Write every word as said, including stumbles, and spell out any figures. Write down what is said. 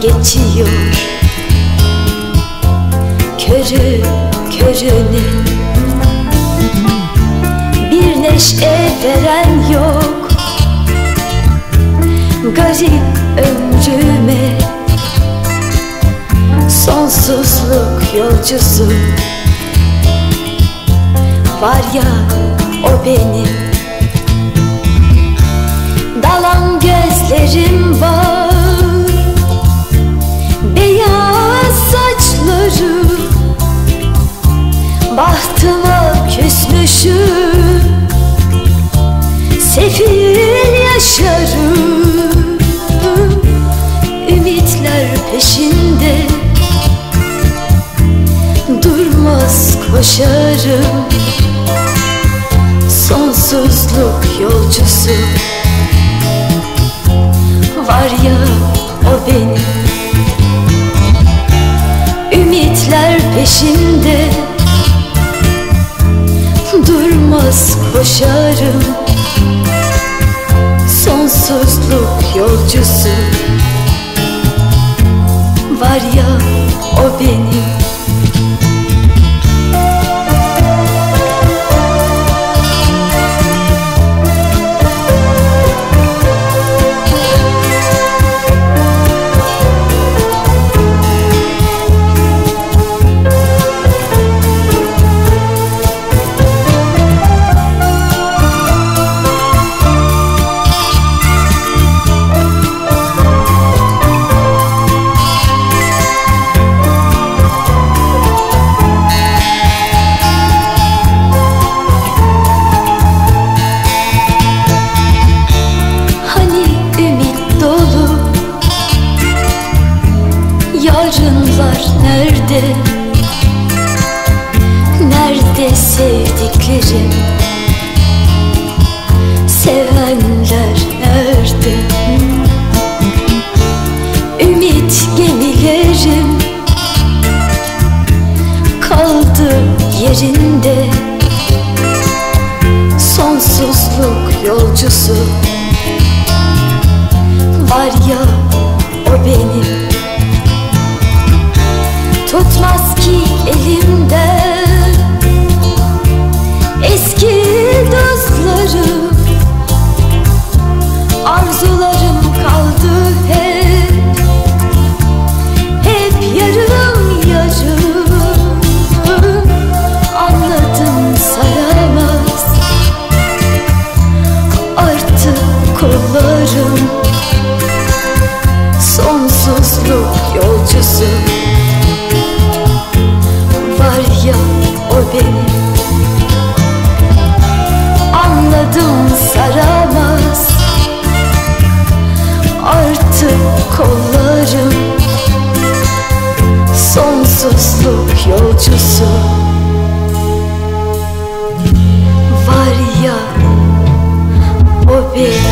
geçiyor körü körüne. Bir neşe veren yok garip ömrüme. Sonsuzluk yolcusu var ya o benim. Dalan gözlerim var, beyaz saçları, bahtıma küsmüşüm, sefil yaşarım. Ümitler peşinde durmaz koşarım. Sonsuzluk yolcusu var ya o benim. Ümitler peşinde durmaz koşarım. Sonsuzluk yolcusu var ya o benim. Yarınlar nerede? Nerede sevdiklerim? Sevenler nerede? Ümit gemilerim kaldı yerinde. Sonsuzluk yolcusu var ya o benim. Tutmaz ki elimden eski dostlarım. Arzularım kaldı hep, hep yarım yarım. Anladım saramaz artık kollarım. Sonsuzluk yolcusu var ya o benim. Anladım saramaz artık kollarım. Sonsuzluk yolcusu var ya o benim.